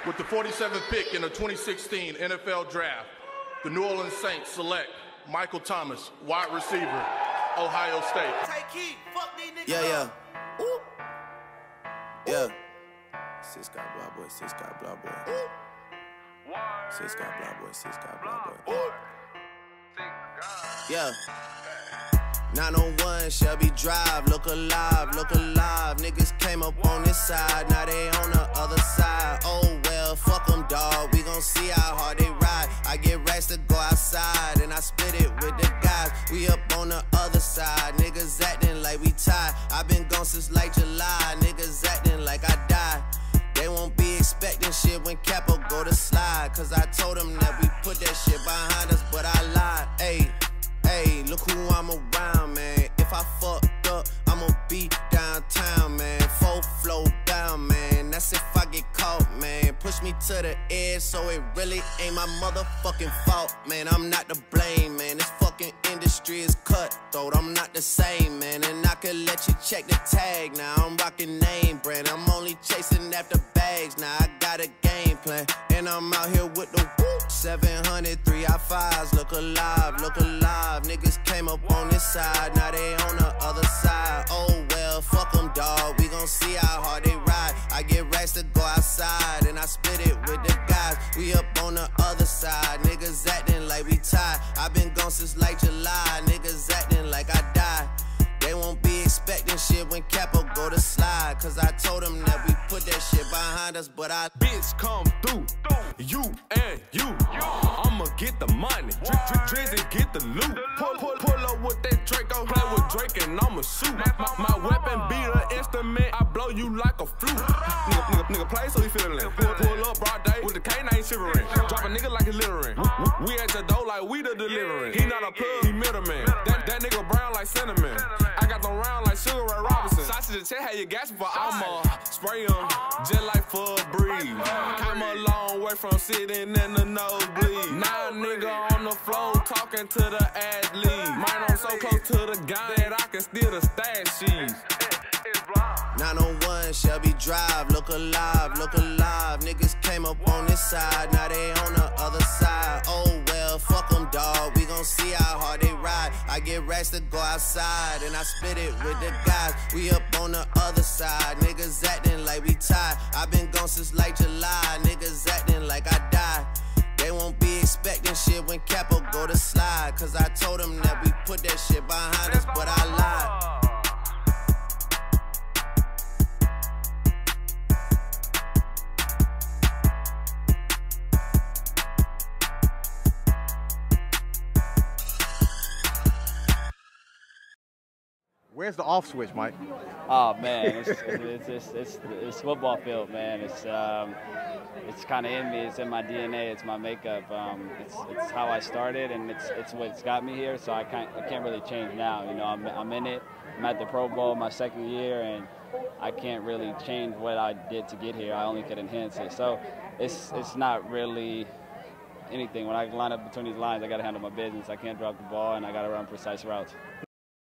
With the 47th pick in the 2016 NFL Draft, the New Orleans Saints select Michael Thomas, wide receiver, Ohio State. Take heat, fuck these niggas. Yeah. Ooh. Yeah. Six got blah boy, six got blah boy. Six got blah boy, six got blah boy. Yeah. 901 Shelby Drive, look alive, look alive. Niggas came up on this side, now they on the other side. Oh well, fuck them, dawg, we gon' see how hard they ride. I get racks to go outside, and I split it with the guys. We up on the other side, niggas acting like we tied. I been gone since like July, niggas acting like I died. They won't be expecting shit when Capo go to slide, cause I told them that we put that shit behind us, but I lied. Hey, look who I'm around, man. If I fucked up, I'ma be downtown, man. Full flow down, man. That's if I get caught, man. Push me to the edge, so it really ain't my motherfucking fault, man. I'm not to blame, man. This fucking industry is cutthroat. I'm not the same, man. And I could let you check the tag now. I'm rocking name brand. I'm only chasing after bags now. I got a game plan, and I'm out here with the whoop. 700 3i5s, look alive, look alive. Niggas came up on this side, now they on the other side. Oh well, fuck them, dawg, we gon' see how hard they ride. I get racks to go outside, and I split it with the guys. We up on the other side, niggas acting like we tied. I been gone since like July, niggas acting like I died. They won't be expecting shit when Capo go to slide, cause I told them that we put that shit behind us, but I bitch come through, you and you. I'ma get the money, Drizzy get the loot. Pull up with that Draco, play with Drake and I'ma shoot. My weapon be the instrument, I blow you like a flute. Nigga play so he feelin' it. Pull up broad day with the K9 shivering. Drop a nigga like he's littering. We at the door like we the delivering. He not a plug, he middleman. That nigga brown like cinnamon. I got them round like Sugar Ray Robinson. Sausage and check how you gas for I'ma spray them just like for a breeze. I'm a long way from sitting in the nosebleed. Now nigga on the floor talking to the athlete. Mine I'm so close to the gun that I can steal the stash sheets. 901 Shelby Drive, look alive, look alive. Niggas came up on this side, now they on the other side. Oh well, fuck them, dawg, we gon' see how hard they ride. I get racks to go outside, and I split it with the guys. We up on the other side, niggas acting like we tied. I been gone since like July, niggas acting like I died. They won't be expecting shit when Capo go to slide, cause I told them that we put that shit behind us, but I lied. Where's the off switch, Mike? Oh man, it's football field, man. It's kind of in me. It's in my DNA. It's my makeup. It's how I started, and it's what's got me here. So I can't really change now. You know, I'm in it. I'm at the Pro Bowl my second year, and I can't really change what I did to get here. I only could enhance it. So it's not really anything. When I line up between these lines, I got to handle my business. I can't drop the ball, and I got to run precise routes.